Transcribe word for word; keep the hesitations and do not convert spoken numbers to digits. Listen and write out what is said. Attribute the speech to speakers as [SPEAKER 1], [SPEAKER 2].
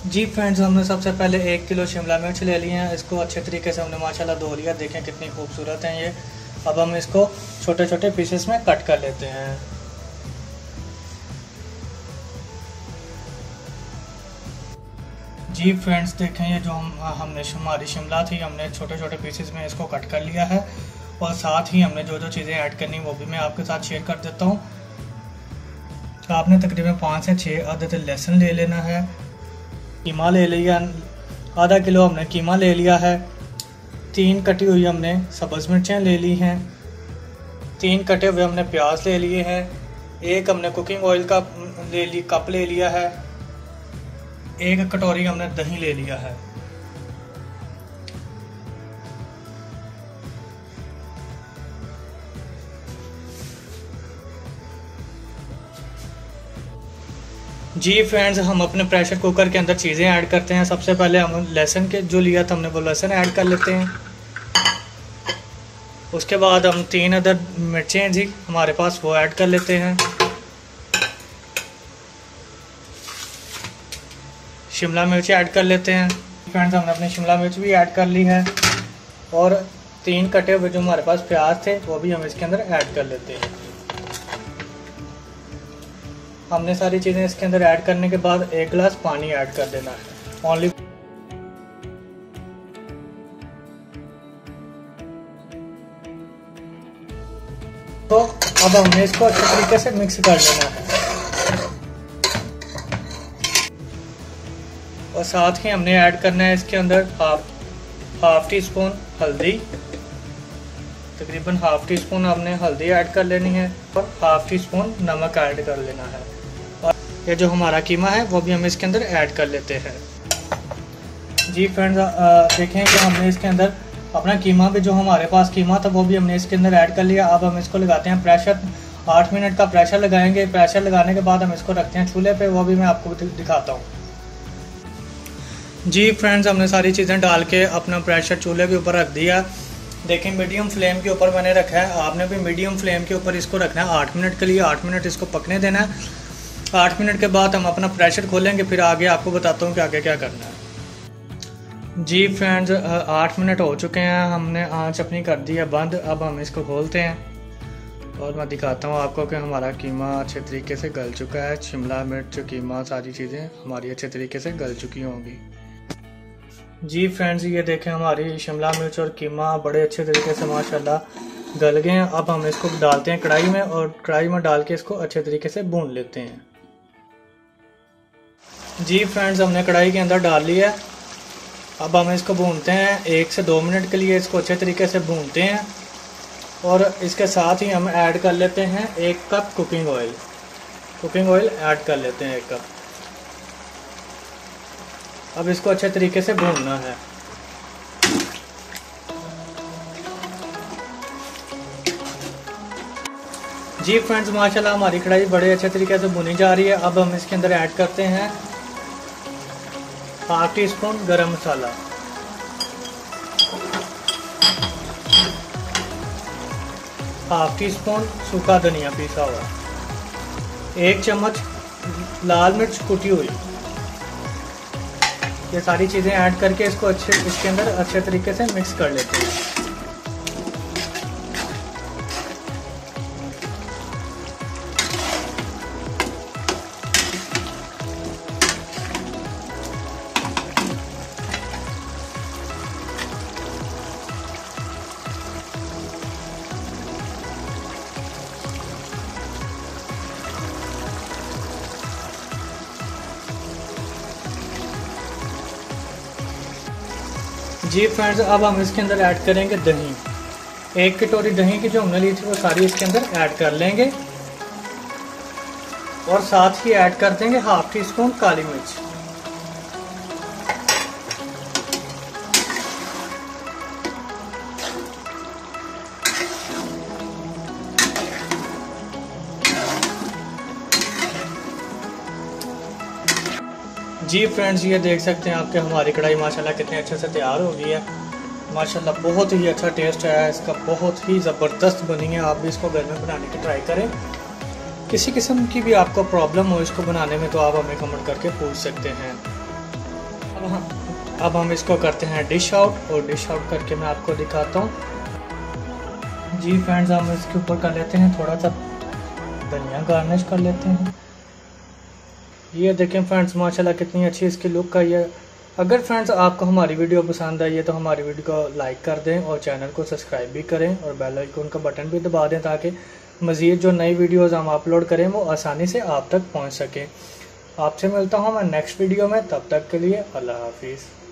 [SPEAKER 1] जी friends, हमने सबसे पहले एक किलो शिमला मिर्च ले लिए हैं। इसको अच्छे तरीके से हमने माशाल्लाह धो लिया। देखें कितनी खूबसूरत हैं ये। अब हम इसको छोटे छोटे पीसेस में कट कर लेते हैं। जी फ्रेंड्स, देखें ये जो हम हमने हमारी शिमला थी, हमने छोटे छोटे पीसेस में इसको कट कर लिया है। और साथ ही हमने जो जो चीज़ें ऐड करनी वो भी मैं आपके साथ शेयर कर देता हूँ। तो आपने तकरीबन पाँच से छः अदद लहसुन ले लेना है। कीमा ले लिया, आधा किलो हमने कीमा ले लिया है। तीन कटी हुई हमने सब्ज़ मिर्चें ले ली हैं। तीन कटे हुए हमने प्याज ले लिए हैं। एक हमने कुकिंग ऑयल का ले ली कप ले लिया है। एक कटोरी हमने दही ले लिया है। जी फ्रेंड्स, हम अपने प्रेशर कुकर के अंदर चीज़ें ऐड करते हैं। सबसे पहले हम लहसुन के जो लिया था हमने वो लहसुन ऐड कर लेते हैं। उसके बाद हम तीन अदर मिर्चें जी हमारे पास वो ऐड कर लेते हैं। शिमला मिर्च ऐड कर लेते हैं। फ्रेंड्स, हमने अपनी शिमला मिर्च भी ऐड कर ली है। और तीन कटे हुए जो हमारे पास प्याज थे वो भी हम इसके अंदर ऐड कर लेते हैं। हमने सारी चीज़ें इसके अंदर ऐड करने के बाद एक गिलास पानी ऐड कर देना है। ओनली तो अब हमने इसको अच्छे तरीके से मिक्स कर लेना है। और साथ ही हमने ऐड करना है इसके अंदर हाफ हाफ टी स्पून हल्दी। तकरीबन हाफ टी स्पून हमने हल्दी ऐड कर लेनी है और हाफ टी स्पून नमक ऐड कर लेना है। और ये जो हमारा कीमा है वो भी हम इसके अंदर ऐड कर लेते हैं। जी फ्रेंड्स, देखें कि हमने इसके अंदर अपना कीमा भी जो हमारे पास कीमा था वो भी हमने इसके अंदर ऐड कर लिया। अब हम इसको लगाते हैं प्रेशर। आठ मिनट का प्रेशर लगाएंगे। प्रेशर लगाने के बाद हम इसको रखते हैं चूल्हे पे, वो भी मैं आपको दिखाता हूँ। जी फ्रेंड्स, हमने सारी चीज़ें डाल के अपना प्रेशर चूल्हे के ऊपर रख दिया। देखें मीडियम फ्लेम के ऊपर मैंने रखा है। आपने भी मीडियम फ्लेम के ऊपर इसको रखना है आठ मिनट के लिए। आठ मिनट इसको पकने देना है। आठ मिनट के बाद हम अपना प्रेशर खोलेंगे, फिर आगे आपको बताता हूँ कि आगे क्या करना है। जी फ्रेंड्स, आठ मिनट हो चुके हैं। हमने आंच अपनी कर दी है बंद। अब हम इसको खोलते हैं और मैं दिखाता हूँ आपको कि हमारा कीमा अच्छे तरीके से गल चुका है। शिमला मिर्च, कीमा, सारी चीज़ें हमारी अच्छे तरीके से गल चुकी होंगी। जी फ्रेंड्स, ये देखें हमारी शिमला मिर्च और कीमा बड़े अच्छे तरीके से माशाल्लाह गल गए हैं। अब हम इसको डालते हैं कढ़ाई में और कढ़ाई में डाल के इसको अच्छे तरीके से भून लेते हैं। जी फ्रेंड्स, हमने कढ़ाई के अंदर डाल लिया है। अब हम इसको भूनते हैं एक से दो मिनट के लिए। इसको अच्छे तरीके से भूनते हैं और इसके साथ ही हम ऐड कर लेते हैं एक cup cooking oil. Cooking oil add कर लेते हैं एक कप। अब इसको अच्छे तरीके से भूनना है। जी फ्रेंड्स, माशाल्लाह हमारी कढ़ाई बड़े अच्छे तरीके से भुनी जा रही है। अब हम इसके अंदर ऐड करते हैं हाफ टी स्पून गरम मसाला, हाफ टी स्पून सूखा धनिया पीसा हुआ, एक चम्मच लाल मिर्च कुटी हुई। ये सारी चीज़ें ऐड करके इसको अच्छे इसके अंदर अच्छे तरीके से मिक्स कर लेते हैं। जी फ्रेंड्स, अब हम इसके अंदर ऐड करेंगे दही। एक कटोरी दही की जो हमने ली थी वो सारी इसके अंदर ऐड कर लेंगे और साथ ही ऐड कर देंगे हाफ टी स्पून काली मिर्च। जी फ्रेंड्स, ये देख सकते हैं आपके हमारी कढ़ाई माशाल्लाह कितने अच्छे से तैयार हो गई है। माशाल्लाह बहुत ही अच्छा टेस्ट है इसका, बहुत ही ज़बरदस्त बनी है। आप भी इसको घर में बनाने की ट्राई करें। किसी किस्म की भी आपको प्रॉब्लम हो इसको बनाने में तो आप हमें कमेंट करके पूछ सकते हैं। अब हम अब हम इसको करते हैं डिश आउट, और डिश आउट करके मैं आपको दिखाता हूँ। जी फ्रेंड्स, हम इसके ऊपर कर लेते हैं थोड़ा सा धनिया गार्निश कर लेते हैं। ये देखें फ्रेंड्स, माशाल्लाह कितनी अच्छी इसकी लुक आई है। अगर फ्रेंड्स आपको हमारी वीडियो पसंद आई है तो हमारी वीडियो को लाइक कर दें और चैनल को सब्सक्राइब भी करें और बेल आइकन का बटन भी दबा दें ताकि मज़ीद जो नई वीडियोज़ हम अपलोड करें वो आसानी से आप तक पहुंच सकें। आपसे मिलता हूं मैं नेक्स्ट वीडियो में, तब तक के लिए अल्लाह हाफिज़।